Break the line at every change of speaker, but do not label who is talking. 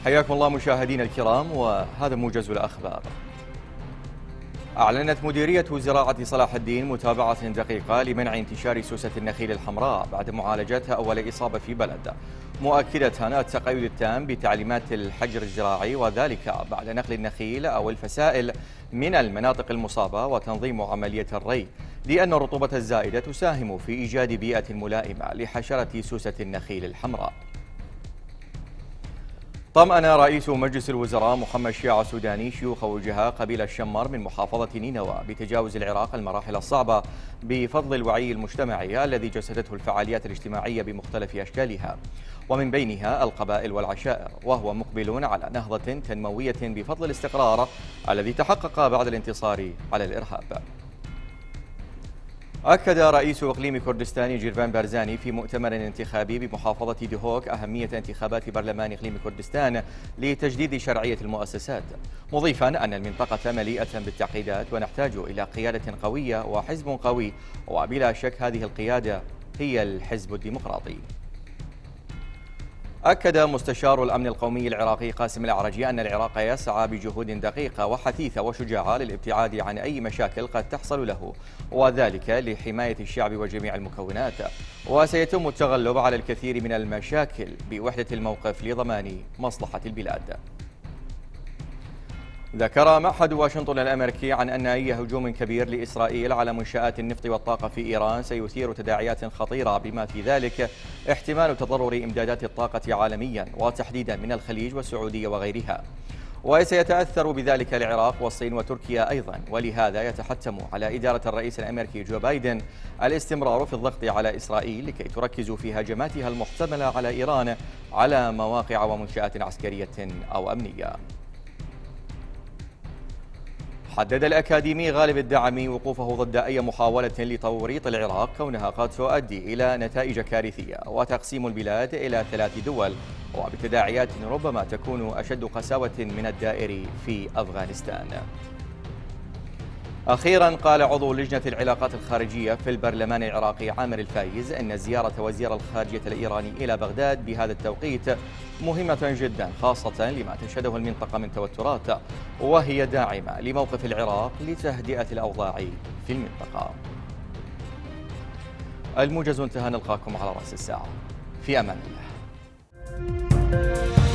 حياكم الله مشاهدينا الكرام، وهذا موجز الأخبار. أعلنت مديرية زراعة صلاح الدين متابعة دقيقة لمنع انتشار سوسة النخيل الحمراء بعد معالجتها أول إصابة في بلد، مؤكدة التقيد التام بتعليمات الحجر الزراعي، وذلك بعد نقل النخيل أو الفسائل من المناطق المصابة وتنظيم عملية الري، لأن الرطوبة الزائدة تساهم في إيجاد بيئة ملائمة لحشرة سوسة النخيل الحمراء. طمأن رئيس مجلس الوزراء محمد شياع السوداني شيوخ وجهاء قبيلة الشمر من محافظة نينوى بتجاوز العراق المراحل الصعبة بفضل الوعي المجتمعي الذي جسدته الفعاليات الاجتماعية بمختلف أشكالها، ومن بينها القبائل والعشائر، وهو مقبل على نهضة تنموية بفضل الاستقرار الذي تحقق بعد الانتصار على الإرهاب. أكد رئيس إقليم كردستان جيرفان بارزاني في مؤتمر انتخابي بمحافظة دهوك أهمية انتخابات برلمان إقليم كردستان لتجديد شرعية المؤسسات، مضيفا أن المنطقة مليئة بالتعقيدات ونحتاج إلى قيادة قوية وحزب قوي، وبلا شك هذه القيادة هي الحزب الديمقراطي. أكد مستشار الأمن القومي العراقي قاسم الأعرجي أن العراق يسعى بجهود دقيقة وحثيثة وشجاعة للابتعاد عن أي مشاكل قد تحصل له، وذلك لحماية الشعب وجميع المكونات، وسيتم التغلب على الكثير من المشاكل بوحدة الموقف لضمان مصلحة البلاد. ذكر معهد واشنطن الأمريكي عن أن أي هجوم كبير لإسرائيل على منشآت النفط والطاقة في إيران سيثير تداعيات خطيرة، بما في ذلك احتمال تضرر إمدادات الطاقة عالميا وتحديدا من الخليج والسعودية وغيرها، وسيتأثر بذلك العراق والصين وتركيا أيضا، ولهذا يتحتم على إدارة الرئيس الأمريكي جو بايدن الاستمرار في الضغط على إسرائيل لكي تركز في هجماتها المحتملة على إيران على مواقع ومنشآت عسكرية أو أمنية. حدد الأكاديمي غالب الدعمي وقوفه ضد أي محاولة لتوريط العراق كونها قد تؤدي إلى نتائج كارثية وتقسيم البلاد إلى 3 دول وبتداعيات ربما تكون أشد قساوة من الدائر في أفغانستان. أخيرا قال عضو لجنة العلاقات الخارجية في البرلمان العراقي عامر الفايز أن زيارة وزير الخارجية الإيراني إلى بغداد بهذا التوقيت مهمة جدا، خاصة لما تشهده المنطقة من توترات، وهي داعمة لموقف العراق لتهدئة الأوضاع في المنطقة. الموجز انتهى، نلقاكم على رأس الساعة، في أمان الله.